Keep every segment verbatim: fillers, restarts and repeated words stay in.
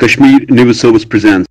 Kashmir News Service presents.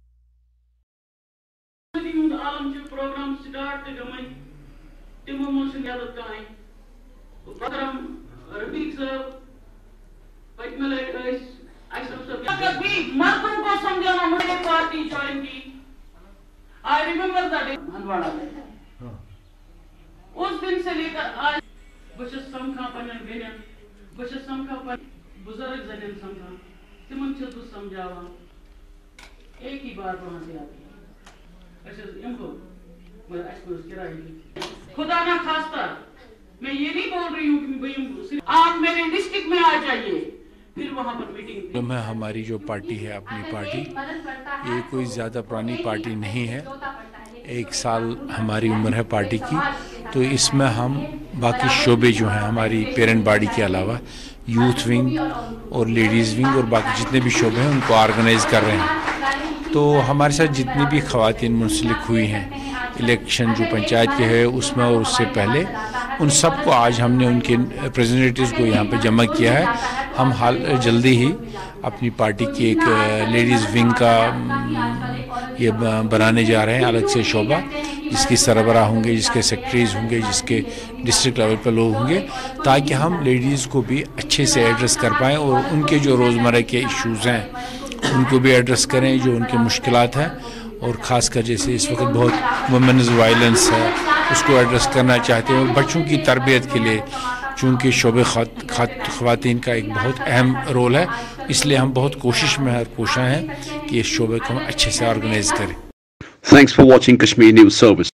I remember that day Handwada में उस दिन से लेकर आज बच्चे समखा पन्ने बेने बच्चे समखा पन बुजुर्ग जने समखा तिमन चतु समझावा एक ही बात वहाँ से आती है ऐसे इनको मैं ऐसे उसके राही खुदा ना खास्ता मैं ये नहीं बोल रही हूँ कि भाई आप मेरे डिस्ट्रिक्ट में आ जाइए फिर वहाँ पर मीटिंग में हमारी जो पार्टी है अपनी पार्टी ये कोई ज़्यादा पुरानी पार्टी नहीं है, एक साल हमारी उम्र है पार्टी की। तो इसमें हम बाकी शोबे जो हैं हमारी पेरेंट बॉडी के अलावा यूथ विंग और लेडीज़ विंग और बाकी जितने भी शोबे हैं उनको ऑर्गेनाइज कर रहे हैं। तो हमारे साथ जितनी भी ख़वातीन मुंसलिक हुई हैं इलेक्शन जो पंचायत के है उसमें और उससे पहले, उन सबको आज हमने उनके रिप्रेजेंटेटिव्स को यहाँ पे जमा किया है। हम हाल जल्दी ही अपनी पार्टी की एक लेडीज़ विंग का ये बनाने जा रहे हैं, अलग से शोबा जिसकी सरबराह होंगे, जिसके सेक्रेटरीज होंगे, जिसके डिस्ट्रिक्ट लेवल पर लोग होंगे, ताकि हम लेडीज़ को भी अच्छे से एड्रेस कर पाएँ और उनके जो रोज़मर्रा के इश्यूज़ हैं उनको भी एड्रेस करें, जो उनके मुश्किलात हैं। और ख़ासकर जैसे इस वक्त बहुत वुमेन्स वायलेंस है उसको एड्रेस करना चाहते हैं, और बच्चों की तरबियत के लिए चूँकि शोबे ख़वातीन का एक बहुत अहम रोल है, इसलिए हम बहुत कोशिश में और कोशिश हैं कि इस शोबे को हम अच्छे से ऑर्गेनाइज करें। Thanks for watching Kashmir News Service.